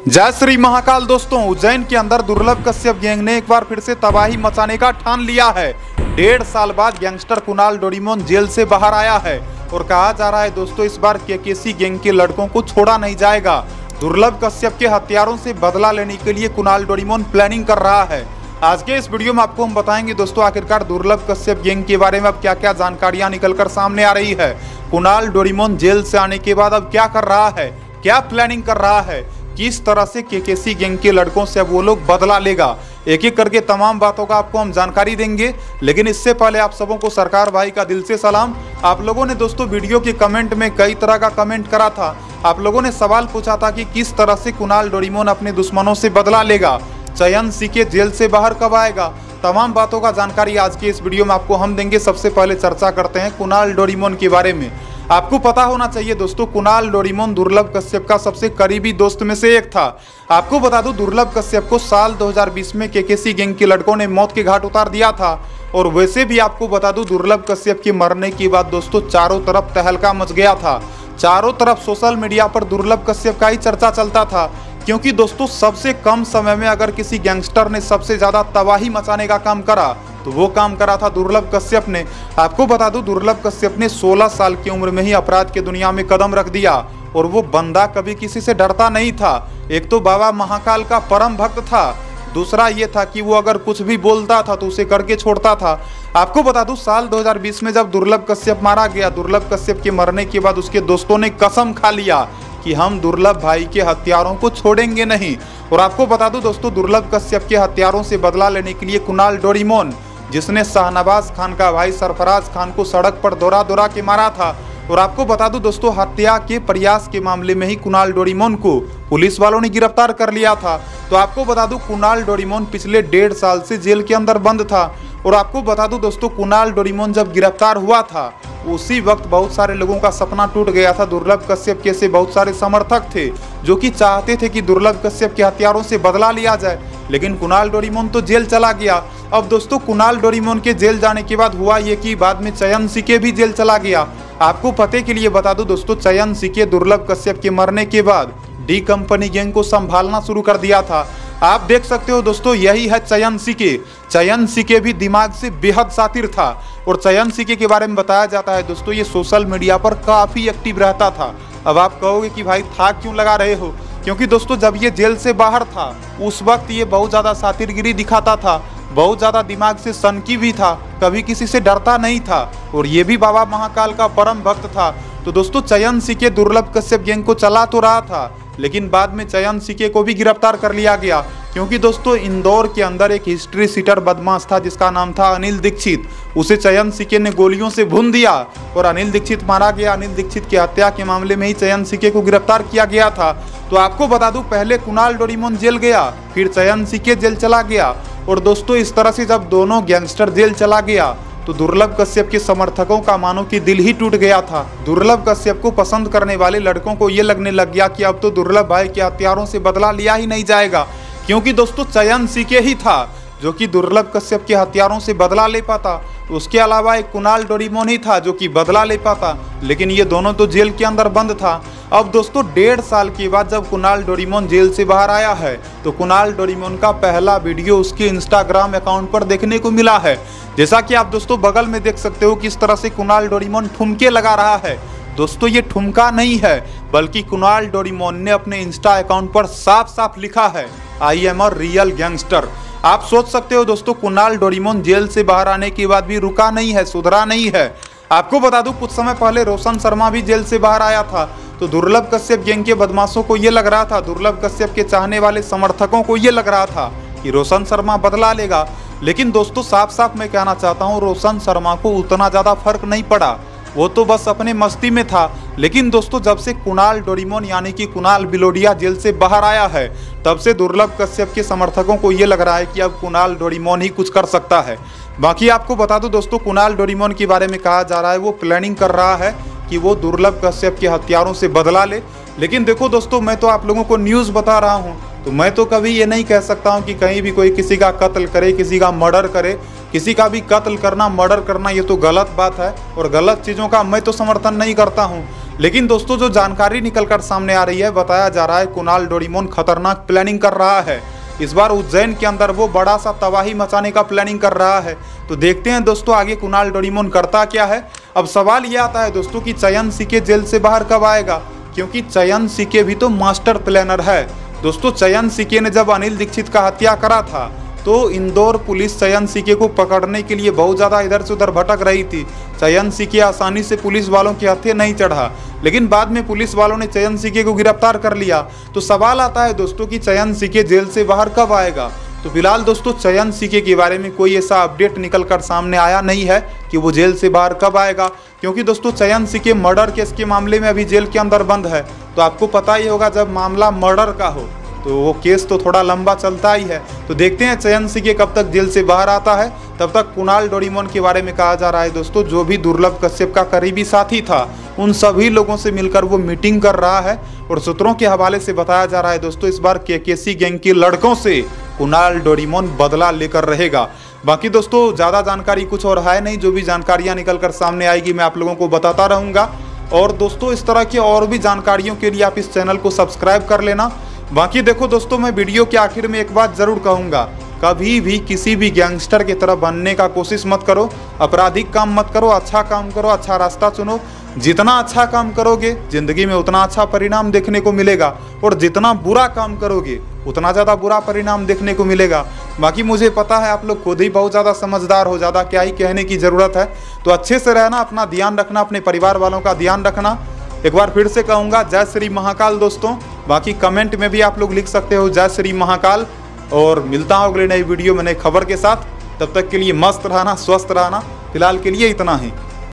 जय श्री महाकाल। दोस्तों, उज्जैन के अंदर दुर्लभ कश्यप गैंग ने एक बार फिर से तबाही मचाने का ठान लिया है। 1.5 साल बाद गैंगस्टर कुणाल डोरीमोन जेल से बाहर आया है और कहा जा रहा है दोस्तों इस बार केकेसी गैंग के लड़कों को छोड़ा नहीं जाएगा। दुर्लभ कश्यप के हथियारों से बदला लेने के लिए कुणाल डोरीमोन प्लानिंग कर रहा है। आज के इस वीडियो में आपको हम बताएंगे दोस्तों आखिरकार दुर्लभ कश्यप गैंग के बारे में अब क्या क्या जानकारियां निकलकर सामने आ रही है। कुणाल डोरीमोन जेल से आने के बाद अब क्या कर रहा है, क्या प्लानिंग कर रहा है, किस तरह से केकेसी गैंग के लड़कों से अब वो लोग बदला लेगा। एक एक करके तमाम बातों का आपको हम जानकारी देंगे। लेकिन इससे पहले आप सबों को सरकार भाई का दिल से सलाम। आप लोगों ने दोस्तों वीडियो के कमेंट में कई तरह का कमेंट करा था। आप लोगों ने सवाल पूछा था कि किस तरह से कुणाल डोरीमोन अपने दुश्मनों से बदला लेगा, चयन सीके जेल से बाहर कब आएगा। तमाम बातों का जानकारी आज के इस वीडियो में आपको हम देंगे। सबसे पहले चर्चा करते हैं कुणाल डोरीमोन के बारे में। आपको पता होना चाहिए दोस्तों कुणाल डोरीमोन दुर्लभ कश्यप का सबसे करीबी दोस्त में से एक था। आपको बता दूं दुर्लभ कश्यप को साल 2020 में केकेसी गैंग के लड़कों ने मौत के घाट उतार दिया था। और वैसे भी आपको बता दूं दुर्लभ कश्यप के मरने के बाद दोस्तों चारों तरफ तहलका मच गया था। चारों तरफ सोशल मीडिया पर दुर्लभ कश्यप का ही चर्चा चलता था, क्योंकि दोस्तों सबसे कम समय में अगर किसी गैंगस्टर ने सबसे ज्यादा तबाही मचाने का काम करा तो वो काम करा था दुर्लभ कश्यप ने। आपको बता दूं दुर्लभ कश्यप ने 16 साल की उम्र में ही अपराध की दुनिया में कदम रख दिया और वो बंदा कभी किसी से डरता नहीं था। एक तो बाबा महाकाल का परम भक्त था, दूसरा ये था कि वो अगर कुछ भी बोलता था तो उसे करके छोड़ता था। आपको बता दूं साल 2020 में जब दुर्लभ कश्यप मारा गया, दुर्लभ कश्यप के मरने के बाद उसके दोस्तों ने कसम खा लिया कि हम दुर्लभ भाई के हत्यारों को छोड़ेंगे नहीं। और आपको बता दूं दोस्तों दुर्लभ कश्यप के हत्यारों से बदला लेने के लिए कुणाल डोरीमोन, जिसने शाहनवाज खान का भाई सरफराज खान को सड़क पर दौरा दौरा के मारा था, और आपको बता दूं दोस्तों हत्या के प्रयास के मामले में ही कुणाल डोरीमोन को पुलिस वालों ने गिरफ्तार कर लिया था। तो आपको बता दूं कुणाल डोरीमोन पिछले 1.5 साल से जेल के अंदर बंद था। और आपको बता दूं दोस्तों कुणाल डोरीमोन जब गिरफ्तार हुआ था उसी वक्त बहुत सारे लोगों का सपना टूट गया था। दुर्लभ कश्यप के ऐसे बहुत सारे समर्थक थे जो कि चाहते थे कि दुर्लभ कश्यप के हथियारों से बदला लिया जाए, लेकिन कुणाल डोरीमोन तो जेल चला गया। अब दोस्तों कुणाल डोरीमोन के जेल जाने के बाद हुआ ये कि बाद में चयन सीके भी जेल चला गया। आपको पते के लिए बता दूं दोस्तों चयन सीके दुर्लभ कश्यप के मरने के बाद डी कंपनी गैंग को संभालना शुरू कर दिया था। आप देख सकते हो दोस्तों यही है चयन सीके। चयन सीके भी दिमाग से बेहद शातिर था और चयन सीके के बारे में बताया जाता है दोस्तों ये सोशल मीडिया पर काफी एक्टिव रहता था। अब आप कहोगे कि भाई था क्यों लगा रहे हो, क्योंकि दोस्तों जब ये जेल से बाहर था उस वक्त ये बहुत ज्यादा शातिरगिरी दिखाता था, बहुत ज्यादा दिमाग से सनकी भी था, कभी किसी से डरता नहीं था और ये भी बाबा महाकाल का परम भक्त था। तो दोस्तों चयन सीके दुर्लभ कश्यप गैंग को चला तो रहा था, लेकिन बाद में चयन सीके को भी गिरफ्तार कर लिया गया, क्योंकि दोस्तों इंदौर के अंदर एक हिस्ट्री सीटर बदमाश था जिसका नाम था अनिल दीक्षित। उसे चयन सीके ने गोलियों से भून दिया और अनिल दीक्षित मारा गया। अनिल दीक्षित की हत्या के मामले में ही चयन सीके को गिरफ्तार किया गया था। तो आपको बता दूं पहले कुणाल डोरीमोन जेल गया, फिर चयन सीके जेल चला गया। और दोस्तों इस तरह से जब दोनों गैंगस्टर जेल चला गया तो दुर्लभ कश्यप के समर्थकों का मानो कि दिल ही टूट गया था। दुर्लभ कश्यप को पसंद करने वाले लड़कों को ये लगने लग गया कि अब तो दुर्लभ भाई के हथियारों से बदला लिया ही नहीं जाएगा, क्योंकि दोस्तों चयन सीके ही था जो कि दुर्लभ कश्यप के हथियारों से बदला ले पाता। उसके अलावा एक कुणाल डोरीमोन ही था जो कि बदला ले पाता, लेकिन ये दोनों तो जेल के अंदर बंद था। अब दोस्तों 1.5 साल के बाद जब कुणाल डोरीमोन जेल से बाहर आया है तो कुणाल डोरीमोन का पहला वीडियो उसके इंस्टाग्राम अकाउंट पर देखने को मिला है। जैसा कि आप दोस्तों बगल में देख सकते हो किस तरह से कुणाल डोरीमोन ठुमके लगा रहा है। दोस्तों ये ठुमका नहीं है, बल्कि कुणाल डोरीमोन ने अपने इंस्टा अकाउंट पर साफ साफ लिखा है I am a real gangster. आप सोच सकते हो दोस्तों कुणाल डोरीमोन जेल से बाहर आने के बाद भी रुका नहीं है, सुधरा नहीं है। आपको बता दूं कुछ समय पहले रोशन शर्मा भी जेल से बाहर आया था। तो दुर्लभ कश्यप गैंग के बदमाशों को ये लग रहा था, दुर्लभ कश्यप के चाहने वाले समर्थकों को ये लग रहा था कि रोशन शर्मा बदला लेगा। लेकिन दोस्तों साफ साफ मैं कहना चाहता हूँ रोशन शर्मा को उतना ज़्यादा फर्क नहीं पड़ा, वो तो बस अपने मस्ती में था। लेकिन दोस्तों जब से कुणाल डोरीमोन यानी कि कुणाल बिलोडिया जेल से बाहर आया है तब से दुर्लभ कश्यप के समर्थकों को ये लग रहा है कि अब कुणाल डोरीमोन ही कुछ कर सकता है। बाकी आपको बता दूं दोस्तों कुणाल डोरीमोन के बारे में कहा जा रहा है वो प्लानिंग कर रहा है कि वो दुर्लभ कश्यप के हथियारों से बदला ले। लेकिन देखो दोस्तों मैं तो आप लोगों को न्यूज़ बता रहा हूँ, तो मैं तो कभी ये नहीं कह सकता हूँ कि कहीं भी कोई किसी का कत्ल करे, किसी का मर्डर करे। किसी का भी कत्ल करना, मर्डर करना ये तो गलत बात है और गलत चीज़ों का मैं तो समर्थन नहीं करता हूँ। लेकिन दोस्तों जो जानकारी निकलकर सामने आ रही है, बताया जा रहा है कुणाल डोरेमोन खतरनाक प्लानिंग कर रहा है। इस बार उज्जैन के अंदर वो बड़ा सा तबाही मचाने का प्लानिंग कर रहा है। तो देखते हैं दोस्तों आगे कुणाल डोरेमोन करता क्या है। अब सवाल ये आता है दोस्तों कि चयन सीके जेल से बाहर कब आएगा, क्योंकि चयन सीके भी तो मास्टर प्लानर है। दोस्तों चयन सीके ने जब अनिल दीक्षित का हत्या करा था तो इंदौर पुलिस चयन सीके को पकड़ने के लिए बहुत ज़्यादा इधर से उधर भटक रही थी। चयन सीके आसानी से पुलिस वालों के हाथे नहीं चढ़ा, लेकिन बाद में पुलिस वालों ने चयन सीके को गिरफ्तार कर लिया। तो सवाल आता है दोस्तों कि चयन सीके जेल से बाहर कब आएगा। तो फिलहाल दोस्तों चयन सीके के बारे में कोई ऐसा अपडेट निकल कर सामने आया नहीं है कि वो जेल से बाहर कब आएगा, क्योंकि दोस्तों चयन सीके मर्डर केस के मामले में अभी जेल के अंदर बंद है। तो आपको पता ही होगा जब मामला मर्डर का हो तो वो केस तो थोड़ा लंबा चलता ही है। तो देखते हैं चयन सीके कब तक जेल से बाहर आता है। तब तक कुणाल डोरेमोन के बारे में कहा जा रहा है दोस्तों जो भी दुर्लभ कश्यप का करीबी साथी था उन सभी लोगों से मिलकर वो मीटिंग कर रहा है। और सूत्रों के हवाले से बताया जा रहा है दोस्तों इस बार केकेसी गैंग के लड़कों से कुणाल डोरेमोन बदला लेकर रहेगा। बाकी दोस्तों ज़्यादा जानकारी कुछ और है नहीं, जो भी जानकारियाँ निकल कर सामने आएगी मैं आप लोगों को बताता रहूँगा। और दोस्तों इस तरह की और भी जानकारियों के लिए आप इस चैनल को सब्सक्राइब कर लेना। बाकी देखो दोस्तों मैं वीडियो के आखिर में एक बात जरूर कहूँगा, कभी भी किसी भी गैंगस्टर की तरह बनने का कोशिश मत करो, आपराधिक काम मत करो, अच्छा काम करो, अच्छा रास्ता चुनो। जितना अच्छा काम करोगे जिंदगी में उतना अच्छा परिणाम देखने को मिलेगा, और जितना बुरा काम करोगे उतना ज़्यादा बुरा परिणाम देखने को मिलेगा। बाकी मुझे पता है आप लोग खुद ही बहुत ज़्यादा समझदार हो, ज़्यादा क्या ही कहने की ज़रूरत है। तो अच्छे से रहना, अपना ध्यान रखना, अपने परिवार वालों का ध्यान रखना। एक बार फिर से कहूँगा जय श्री महाकाल दोस्तों। बाकी कमेंट में भी आप लोग लिख सकते हो जय श्री महाकाल। और मिलता हूँ अगले नई वीडियो में नई खबर के साथ। तब तक के लिए मस्त रहना, स्वस्थ रहना। फिलहाल के लिए इतना ही।